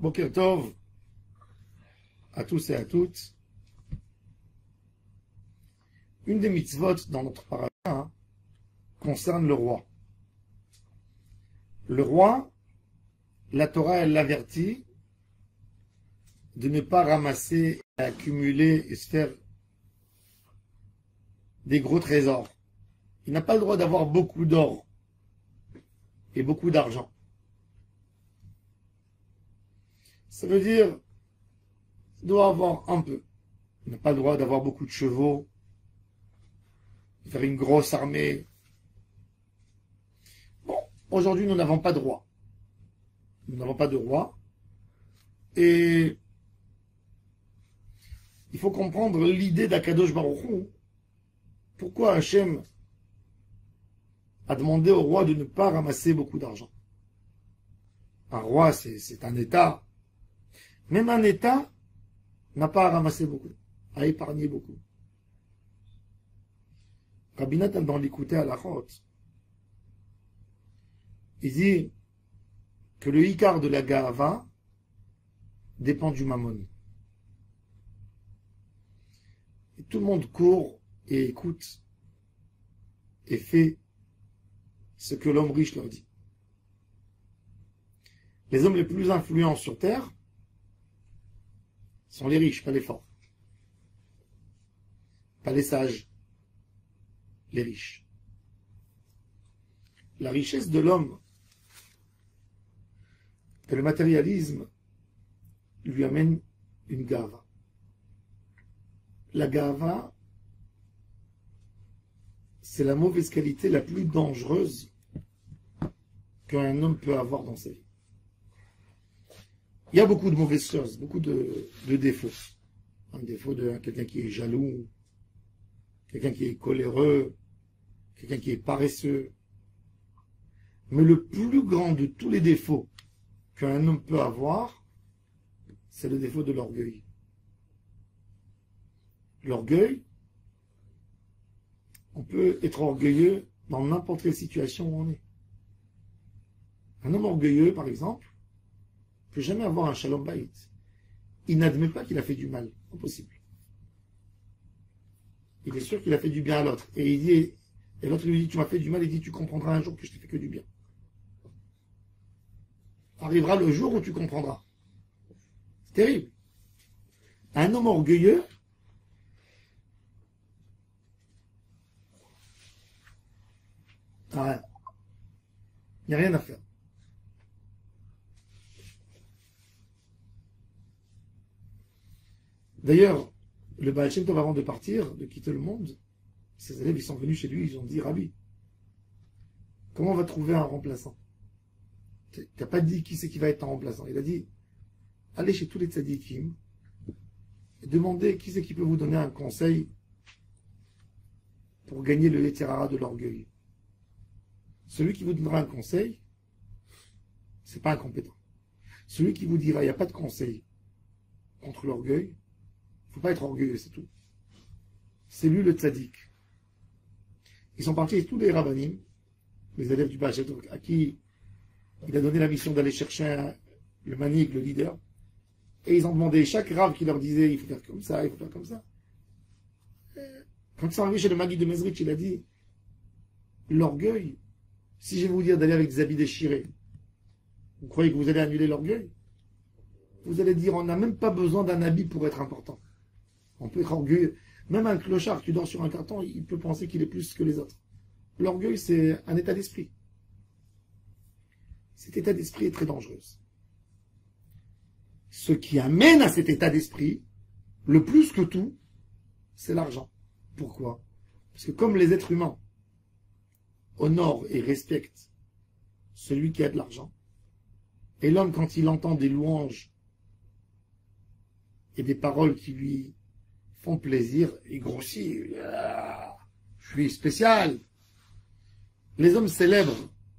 Boker Tov à tous et à toutes. Une des mitzvot dans notre paragraphe concerne le roi. Le roi, la Torah, elle l'avertit de ne pas ramasser, accumuler et se faire des gros trésors. Il n'a pas le droit d'avoir beaucoup d'or et beaucoup d'argent. Ça veut dire qu'il doit avoir un peu. Il n'a pas le droit d'avoir beaucoup de chevaux, de faire une grosse armée. Bon, aujourd'hui, nous n'avons pas de roi. Nous n'avons pas de roi. Et il faut comprendre l'idée d'Akadosh Baruch Hu. Pourquoi Hachem a demandé au roi de ne pas ramasser beaucoup d'argent? Un roi, c'est un État. Même un État n'a pas à ramasser beaucoup, à épargner beaucoup. Rabbi Nathan, dans l'écouter à la Chot, il dit que le Icar de la Gaava dépend du Mammon. Et tout le monde court et écoute et fait ce que l'homme riche leur dit. Les hommes les plus influents sur Terre sont les riches, pas les forts. Pas les sages, les riches. La richesse de l'homme et le matérialisme lui amènent une gava. La gava, c'est la mauvaise qualité la plus dangereuse qu'un homme peut avoir dans sa vie. Il y a beaucoup de mauvaises choses, beaucoup de défauts. Un défaut de quelqu'un qui est jaloux, quelqu'un qui est coléreux, quelqu'un qui est paresseux. Mais le plus grand de tous les défauts qu'un homme peut avoir, c'est le défaut de l'orgueil. L'orgueil, on peut être orgueilleux dans n'importe quelle situation où on est. Un homme orgueilleux, par exemple, ne peut jamais avoir un shalom bayit. Il n'admet pas qu'il a fait du mal. Impossible. Il est sûr qu'il a fait du bien à l'autre. Et l'autre lui dit, tu m'as fait du mal, il dit, tu comprendras un jour que je t'ai fait que du bien. Arrivera le jour où tu comprendras. C'est terrible. Un homme orgueilleux, il n'y a rien à faire. D'ailleurs, le Baal Shem Tov, avant de partir, de quitter le monde, ses élèves ils sont venus chez lui, ils ont dit, Rabbi, comment on va trouver un remplaçant? Tu n'as pas dit qui c'est qui va être un remplaçant. Il a dit, allez chez tous les tzadikim et demandez qui c'est qui peut vous donner un conseil pour gagner le Yetzirah de l'orgueil. Celui qui vous donnera un conseil, c'est pas incompétent. Celui qui vous dira, il n'y a pas de conseil contre l'orgueil, il ne faut pas être orgueilleux, c'est tout. C'est lui le tzaddik. Ils sont partis, tous les rabbanim, les élèves du Baal Shem Tov, à qui il a donné la mission d'aller chercher le manig, le leader, et ils ont demandé, chaque rave qui leur disait, il faut faire comme ça, il faut faire comme ça. Quand ils sont arrivés chez le manig de Mezrich, il a dit, l'orgueil, si je vais vous dire d'aller avec des habits déchirés, vous croyez que vous allez annuler l'orgueil? Vous allez dire, on n'a même pas besoin d'un habit pour être important. On peut être orgueilleux. Même un clochard qui dort sur un carton, il peut penser qu'il est plus que les autres. L'orgueil, c'est un état d'esprit. Cet état d'esprit est très dangereux. Ce qui amène à cet état d'esprit, le plus que tout, c'est l'argent. Pourquoi? Parce que comme les êtres humains honorent et respectent celui qui a de l'argent, et l'homme, quand il entend des louanges et des paroles qui lui font plaisir, il grossit. Je suis spécial. Les hommes célèbres,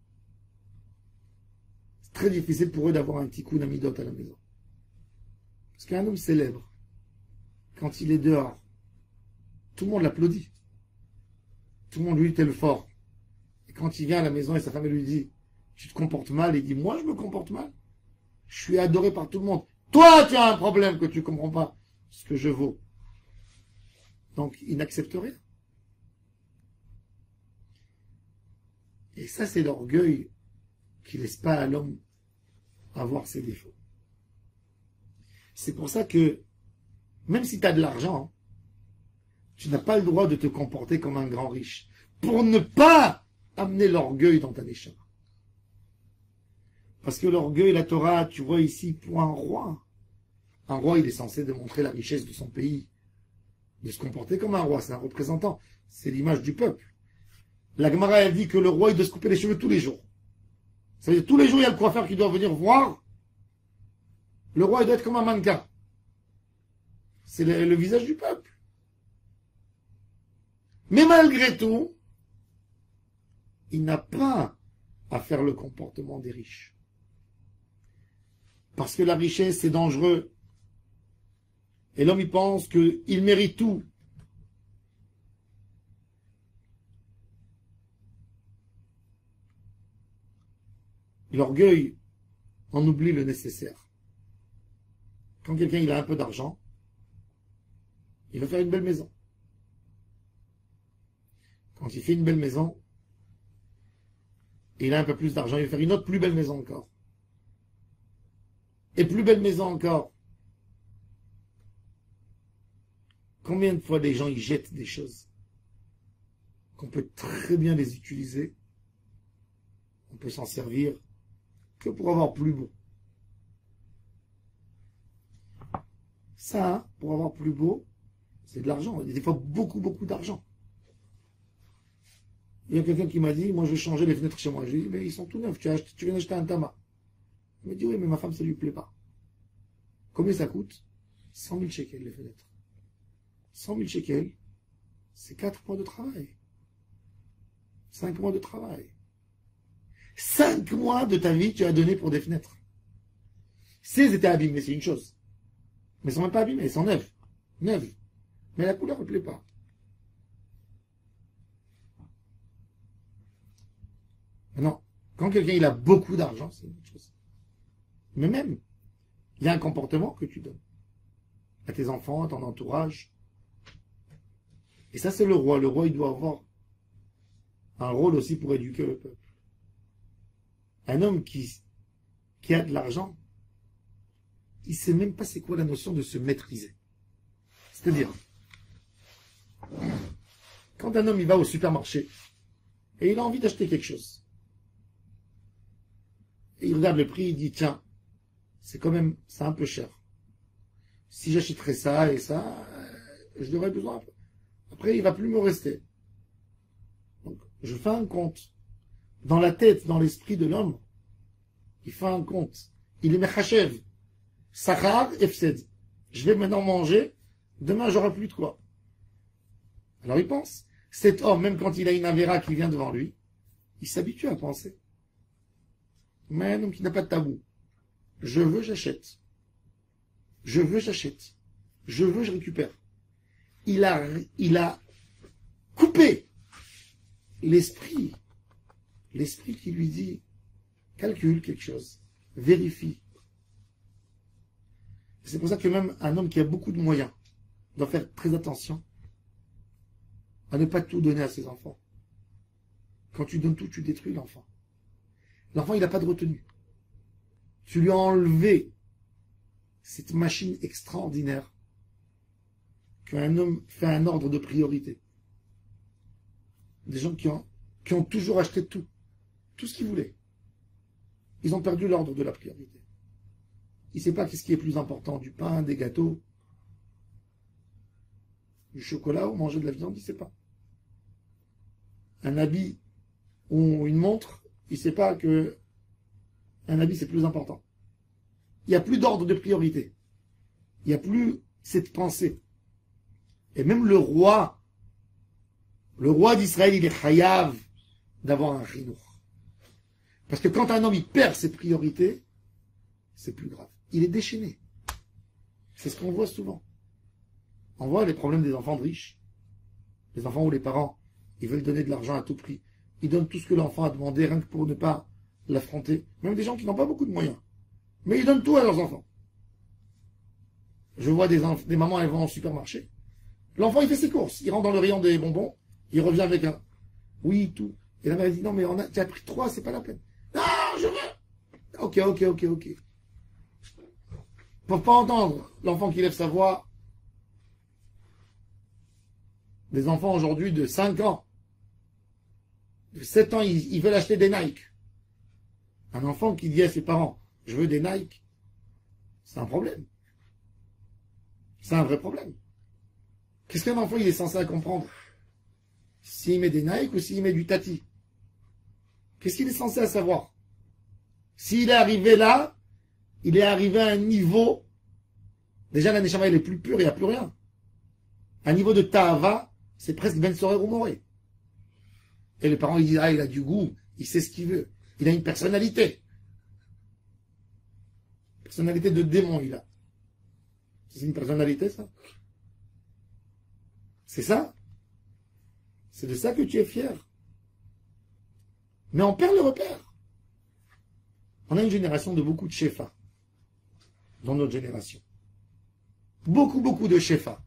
c'est très difficile pour eux d'avoir un tikkun amidot à la maison. Parce qu'un homme célèbre, quand il est dehors, tout le monde l'applaudit. Tout le monde lui dit, t'es le fort. Et quand il vient à la maison et sa femme lui dit, tu te comportes mal, il dit, moi je me comporte mal. Je suis adoré par tout le monde. Toi, tu as un problème que tu ne comprends pas ce que je vaux. Donc, il n'accepte rien. Et ça, c'est l'orgueil qui ne laisse pas à l'homme avoir ses défauts. C'est pour ça que, même si tu as de l'argent, tu n'as pas le droit de te comporter comme un grand riche, pour ne pas amener l'orgueil dans ta décharge. Parce que l'orgueil, la Torah, tu vois ici, pour un roi, il est censé démontrer la richesse de son pays, de se comporter comme un roi, c'est un représentant, c'est l'image du peuple. La Gemara a dit que le roi, il doit se couper les cheveux tous les jours. Ça veut dire, tous les jours, il y a le coiffeur qui doit venir voir. Le roi, il doit être comme un mannequin. C'est le visage du peuple. Mais malgré tout, il n'a pas à faire le comportement des riches. Parce que la richesse, c'est dangereux. Et l'homme, il pense qu'il mérite tout. L'orgueil, on oublie le nécessaire. Quand quelqu'un il a un peu d'argent, il va faire une belle maison. Quand il fait une belle maison, et il a un peu plus d'argent, il va faire une autre plus belle maison encore. Et plus belle maison encore. Combien de fois les gens ils jettent des choses qu'on peut très bien les utiliser, on peut s'en servir que pour avoir plus beau. Ça, pour avoir plus beau, c'est de l'argent. Il y a des fois beaucoup d'argent. Il y a quelqu'un qui m'a dit, moi je vais changer les fenêtres chez moi. J'ai dit, mais ils sont tout neufs, tu viens d'acheter un tamas. Il m'a dit, oui, mais ma femme, ça lui plaît pas. Combien ça coûte? 100 000 shekels les fenêtres. 100 000 shekels, c'est 4 mois de travail. 5 mois de travail. 5 mois de ta vie, tu as donné pour des fenêtres. Si elles étaient abîmées, c'est une chose. Mais elles sont même pas abîmées, elles sont neuves. Neuves. Mais la couleur ne plaît pas. Non. Quand quelqu'un il a beaucoup d'argent, c'est une autre chose. Mais même, il y a un comportement que tu donnes à tes enfants, à ton entourage. Et ça, c'est le roi. Le roi, il doit avoir un rôle aussi pour éduquer le peuple. Un homme qui a de l'argent, il ne sait même pas c'est quoi la notion de se maîtriser. C'est-à-dire, quand un homme il va au supermarché et il a envie d'acheter quelque chose, et il regarde le prix, il dit tiens, c'est un peu cher. Si j'achèterais ça et ça, je n'aurais besoin. Après, il ne va plus me rester. Donc, je fais un compte. Dans la tête, dans l'esprit de l'homme, il fait un compte. Il est mechachev. Sachar, efsed. Je vais maintenant manger, demain j'aurai plus de quoi. Alors il pense. Cet homme, même quand il a une avéra qui vient devant lui, il s'habitue à penser. Mais un homme qui n'a pas de tabou. Je veux, j'achète. Je veux, j'achète. Je veux, je récupère. Il a coupé l'esprit qui lui dit calcule quelque chose, vérifie. C'est pour ça que même un homme qui a beaucoup de moyens doit faire très attention à ne pas tout donner à ses enfants. Quand tu donnes tout, tu détruis l'enfant. L'enfant, il n'a pas de retenue. Tu lui as enlevé cette machine extraordinaire qu'un homme fait un ordre de priorité. Des gens qui ont toujours acheté tout ce qu'ils voulaient. Ils ont perdu l'ordre de la priorité. Il ne sait pas qu'est-ce qui est plus important, du pain, des gâteaux, du chocolat ou manger de la viande, il ne sait pas. Un habit ou une montre, il ne sait pas que un habit c'est plus important. Il n'y a plus d'ordre de priorité. Il n'y a plus cette pensée. Et même le roi d'Israël, il est chayav d'avoir un chinour. Parce que quand un homme il perd ses priorités, c'est plus grave. Il est déchaîné. C'est ce qu'on voit souvent. On voit les problèmes des enfants de riches. Les enfants où les parents, ils veulent donner de l'argent à tout prix. Ils donnent tout ce que l'enfant a demandé, rien que pour ne pas l'affronter. Même des gens qui n'ont pas beaucoup de moyens. Mais ils donnent tout à leurs enfants. Je vois des mamans, elles vont au supermarché. L'enfant, il fait ses courses. Il rentre dans le rayon des bonbons. Il revient avec un... Oui, tout. Et la mère dit, non, mais tu as pris 3, c'est pas la peine. Non, je veux. Ok. Ils peuvent pas entendre l'enfant qui lève sa voix. Des enfants aujourd'hui de 5 ans, de 7 ans, ils veulent acheter des Nike. Un enfant qui dit à ses parents, je veux des Nike, c'est un problème. C'est un vrai problème. Qu'est-ce qu'un enfant il est censé comprendre? S'il met des Nike ou s'il met du Tati? Qu'est-ce qu'il est censé savoir? S'il est arrivé là, il est arrivé à un niveau, déjà la Neshama elle est plus pure, il n'y a plus rien. Un niveau de Ta'ava, c'est presque Ben Sorer ou Moré. Et les parents ils disent, ah il a du goût, il sait ce qu'il veut, il a une personnalité. Personnalité de démon il a. C'est une personnalité ça? C'est ça? C'est de ça que tu es fier. Mais on perd le repère. On a une génération de beaucoup de shefa dans notre génération. Beaucoup de shefa.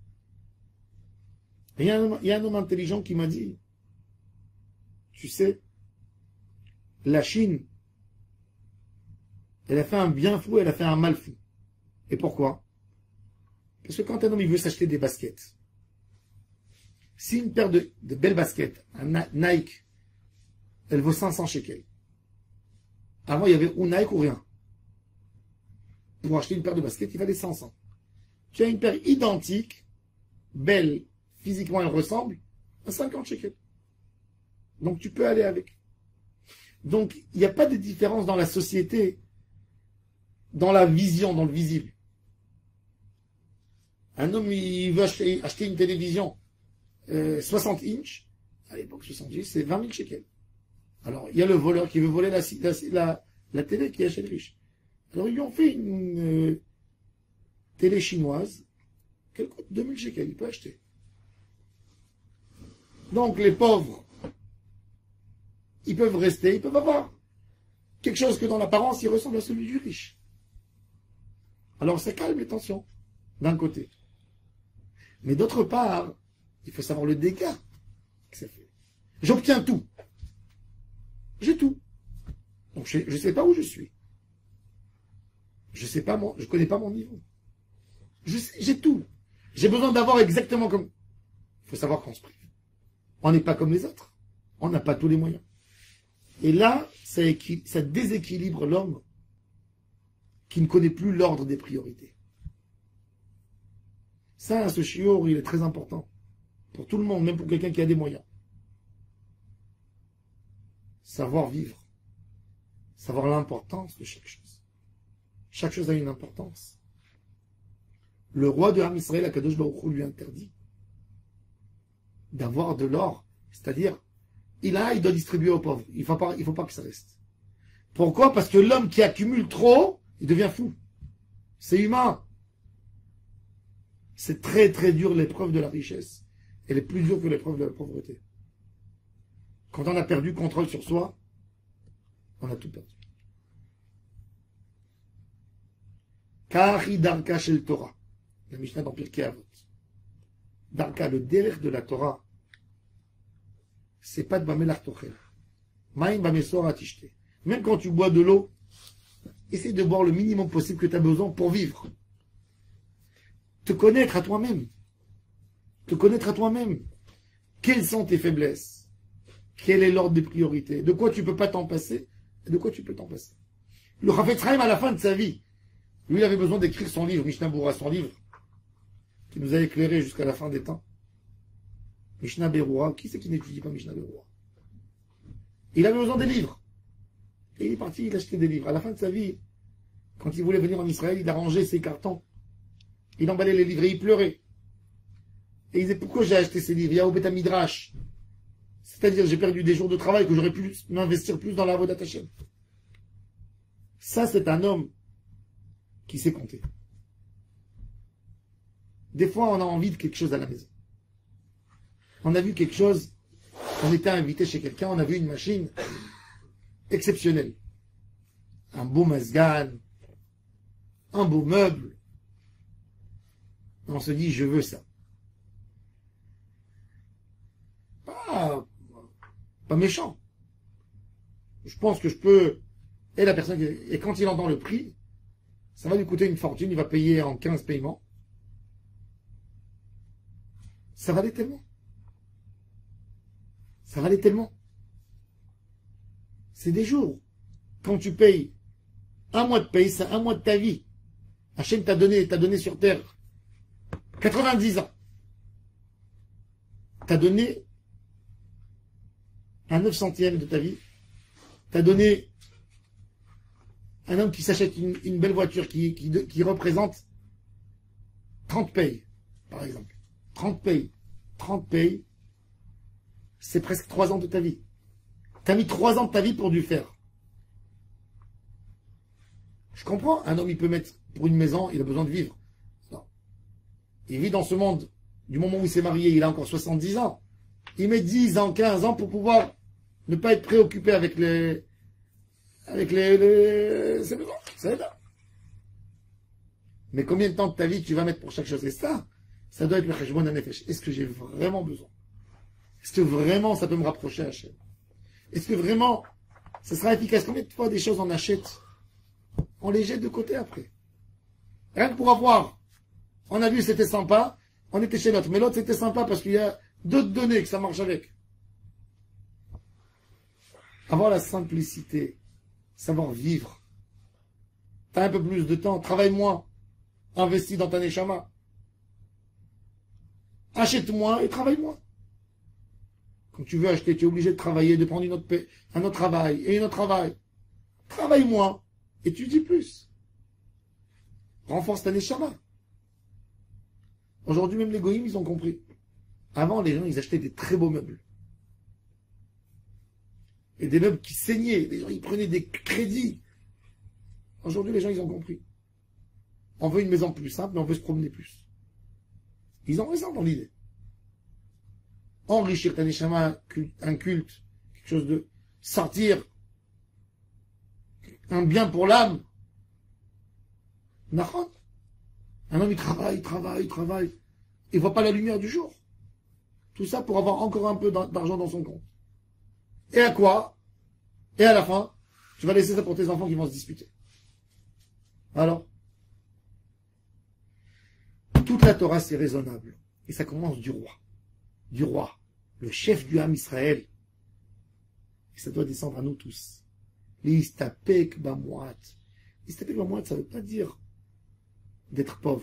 Il y a un homme intelligent qui m'a dit, tu sais, la Chine, elle a fait un bien fou, elle a fait un mal fou. Et pourquoi? Parce que quand un homme il veut s'acheter des baskets, si une paire de belles baskets, un Nike, elle vaut 500 shekels. Avant, il y avait ou Nike ou rien. Pour acheter une paire de baskets, il fallait 500. Tu as une paire identique, belle, physiquement elle ressemble, à 50 shekels. Donc tu peux aller avec. Donc il n'y a pas de différence dans la société, dans la vision, dans le visible. Un homme, il veut acheter une télévision 60 inches, à l'époque 70, c'est 20 000 shekels. Alors, il y a le voleur qui veut voler la télé qui est chez le riche. Alors, ils lui ont fait une télé chinoise qu'elle coûte 2000 shekels, il peut acheter. Donc, les pauvres, ils peuvent rester, ils peuvent avoir quelque chose que dans l'apparence, il ressemble à celui du riche. Alors, ça calme les tensions, d'un côté. Mais d'autre part, il faut savoir le dégât que ça fait. J'obtiens tout. J'ai tout. Donc je ne sais pas où je suis. Je ne connais pas mon niveau. J'ai tout. J'ai besoin d'avoir exactement comme... Il faut savoir qu'on se prive. On n'est pas comme les autres. On n'a pas tous les moyens. Et là, ça déséquilibre l'homme qui ne connaît plus l'ordre des priorités. Ça, ce shiur, il est très important. Pour tout le monde, même pour quelqu'un qui a des moyens. Savoir vivre. Savoir l'importance de chaque chose. Chaque chose a une importance. Le roi de Ham Israël, Akadosh Baruch Hu, lui interdit d'avoir de l'or. C'est-à-dire, il doit distribuer aux pauvres. Il ne faut pas que ça reste. Pourquoi? Parce que l'homme qui accumule trop, il devient fou. C'est humain. C'est très très dur l'épreuve de la richesse. Elle est plus dure que l'épreuve de la pauvreté. Quand on a perdu contrôle sur soi, on a tout perdu. Kari Darka Shel Torah. La Mishnah dans Pirkei Avot. Darka, le derrière de la Torah, c'est pas de Bamelach Tochel. Maïm Bamesor Atishte. Même quand tu bois de l'eau, essaie de boire le minimum possible que tu as besoin pour vivre. Te connaître à toi-même. Te connaître à toi-même. Quelles sont tes faiblesses? Quel est l'ordre des priorités? De quoi tu ne peux pas t'en passer et de quoi tu peux t'en passer? Le Chafetz Chaim, à la fin de sa vie, lui, il avait besoin d'écrire son livre, Mishnah Berurah, son livre, qui nous a éclairé jusqu'à la fin des temps. Mishnah Berurah, qui c'est qui n'étudie pas Mishnah Berurah? Il avait besoin des livres. Et il est parti, il achetait des livres. À la fin de sa vie, quand il voulait venir en Israël, il a rangé ses cartons. Il emballait les livres et il pleurait. Et il disait, pourquoi j'ai acheté ces livres? Il y a au Beth Midrash. C'est-à-dire, j'ai perdu des jours de travail que j'aurais pu m'investir plus dans la Avodat Hashem. Ça, c'est un homme qui sait compter. Des fois, on a envie de quelque chose à la maison. On a vu quelque chose, on était invité chez quelqu'un, on a vu une machine exceptionnelle. Un beau Mazgan, un beau meuble. On se dit, je veux ça. Pas méchant. Je pense que je peux... Et la personne, et quand il entend le prix, ça va lui coûter une fortune, il va payer en 15 paiements. Ça valait tellement. Ça valait tellement. C'est des jours. Quand tu payes un mois de paye, c'est un mois de ta vie. Hachem t'a donné sur terre 90 ans. T'as donné un 900e de ta vie. T'as donné un homme qui s'achète une belle voiture qui représente 30 payes, par exemple. 30 payes. 30 payes, c'est presque 3 ans de ta vie. T'as mis 3 ans de ta vie pour du faire. Je comprends, un homme, il peut mettre pour une maison, il a besoin de vivre. Non. Il vit dans ce monde, du moment où il s'est marié, il a encore 70 ans. Il met 10 ans, 15 ans pour pouvoir ne pas être préoccupé avec ses maisons. C'est là. Mais combien de temps de ta vie tu vas mettre pour chaque chose? Et ça doit être le cheshbon hanefesh. Est-ce que j'ai vraiment besoin? Est-ce que vraiment ça peut me rapprocher à Hachem? Est-ce que vraiment ça sera efficace? Combien de fois des choses on achète, on les jette de côté après? Rien que pour avoir. On a vu c'était sympa, on était chez l'autre. Mais l'autre c'était sympa parce qu'il y a d'autres données que ça marche avec. Avoir la simplicité, savoir vivre. T'as un peu plus de temps, travaille moins, investis dans ta neshama. Achète moins et travaille moins. Quand tu veux acheter, tu es obligé de travailler, de prendre un autre travail et un autre travail. Travaille moins, étudie plus. Renforce ta neshama. Aujourd'hui, même les goïms, ils ont compris. Avant, les gens, ils achetaient des très beaux meubles. Et des meubles qui saignaient. Les gens, ils prenaient des crédits. Aujourd'hui, les gens, ils ont compris. On veut une maison plus simple, mais on veut se promener plus. Ils ont raison dans l'idée. Enrichir ta neshama, un culte, quelque chose de sortir, un bien pour l'âme. Nachon. Un homme, il travaille. Il voit pas la lumière du jour. Tout ça pour avoir encore un peu d'argent dans son compte. Et à quoi? Et à la fin, tu vas laisser ça pour tes enfants qui vont se disputer. Alors, toute la Torah, c'est raisonnable. Et ça commence du roi. Du roi. Le chef du Ham Israël. Et ça doit descendre à nous tous. L'istapek bamouat. L'istapek bamouat, ça ne veut pas dire d'être pauvre.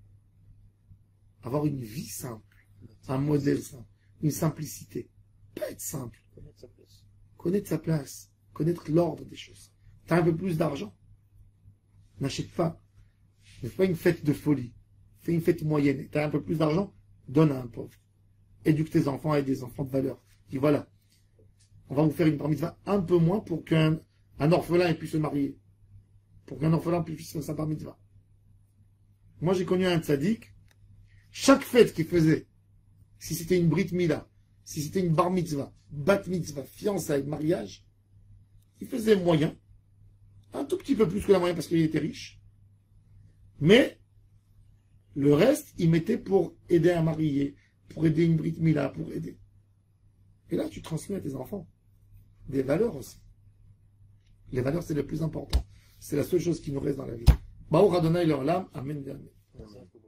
Avoir une vie simple. Un modèle simple. Une simplicité. Pas être simple. Connaître sa place. Connaître l'ordre des choses. T'as un peu plus d'argent. N'achète pas. Ne fais pas une fête de folie. Fais une fête moyenne. T'as un peu plus d'argent. Donne à un pauvre. Éduque tes enfants avec des enfants de valeur. Dis voilà. On va vous faire une bar mitzvah un peu moins pour qu'un orphelin puisse se marier. Pour qu'un orphelin puisse faire sa bar mitzvah. Moi, j'ai connu un tzaddik. Chaque fête qu'il faisait, si c'était une brit mila, si c'était une bar mitzvah, bat mitzvah, fiançailles, mariage, il faisait moyen. Un tout petit peu plus que la moyenne parce qu'il était riche. Mais, le reste, il mettait pour aider un marié, pour aider une brit mila, pour aider. Et là, tu transmets à tes enfants des valeurs aussi. Les valeurs, c'est le plus important. C'est la seule chose qui nous reste dans la vie. Baou Radonai leur l'âme, amen, amen.